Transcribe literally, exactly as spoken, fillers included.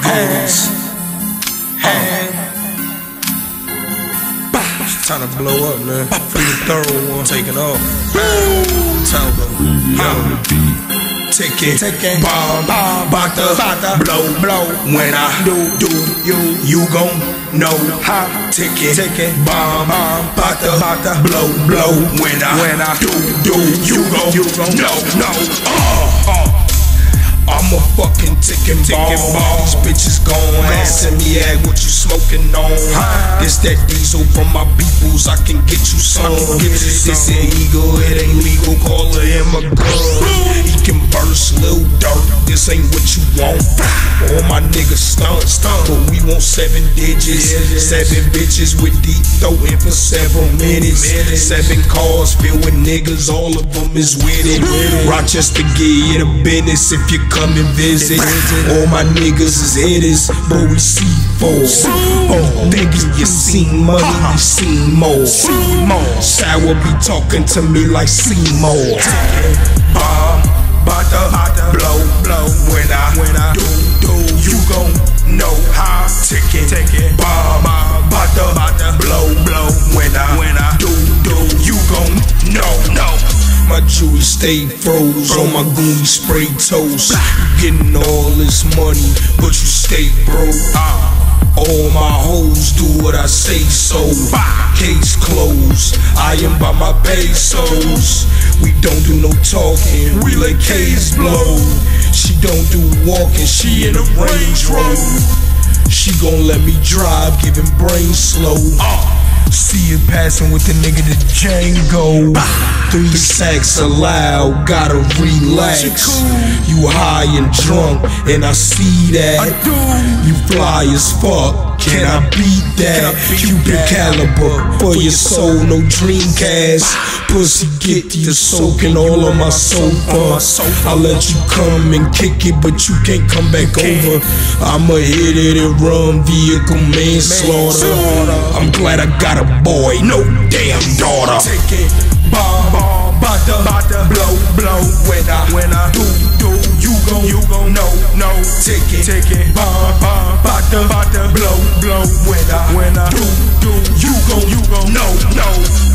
Hands. Hand. Time to blow up, man. Free the thorough one. Taking off. Time to go. Ticking, ticking, bomb, bomb, bout to blow, blow. When I do, do, you, you gon' know how. Ticking, ticking, bomb, bomb, bout to blow, blow. When I, when I do, do, you gon', you gon' know, know. Uh, uh. I'm a fucking ticking bomb. These bitches gon' answer me, hey, what you smoking on? This that diesel from my peoples, I can get you some. This ain't eagle, it ain't legal, call him a gun. He can burst Lil Durk, this ain't what you want. All my niggas stunt, stunt, but we want seven digits. Seven bitches with deep throwing for several minutes. Seven cars filled with niggas, all of them is with it. Rochester give you the business if you come and visit. All my niggas is hitters, but we see four. Oh, niggas, you seen money, you seen more. Sour be talking to me like Seymour. Bomb, bout to blow, blow. When I, when I do, do, you gon' know how. Ticking, ticking, bomb, bout to blow, blow. When I, when I do, do, you gon' know, know. My jewelry stay froze, on my goonie spray toast. You getting all this money, but you stay broke. All my hoes do what I say so. Case closed, I am by my pesos. We don't do no talking, we let K's blow. She don't do walking, she in a Range Rover. She gon' let me drive, giving brain slow. See it passing with the nigga to Django. Three sacks allowed, gotta relax. You high and drunk, and I see that. You fly as fuck, can I beat that? Cupid caliber for your soul, no Dreamcast. Pussy get you soaking all on my sofa. I let you come and kick it, but you can't come back over. I'ma hit it and run, vehicle manslaughter. I'm glad I got a boy, no damn daughter. Take it, bomb, bomb, bout to blow, blow. When I, when I do, do, you gon', you gon' know, know. Take it, take it, bomb, bomb, bout to blow, blow. When I, when I do, do, you gon', you gon' know, know.